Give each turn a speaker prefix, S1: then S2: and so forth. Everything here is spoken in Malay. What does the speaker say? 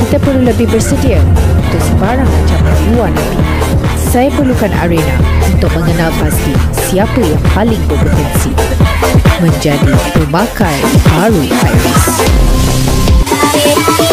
S1: Kita perlu lebih bersedia untuk sebarang ancaman luar negeri. Saya perlukan arena untuk mengenal pasti siapa yang paling berpotensi menjadi pemakai baru Iris.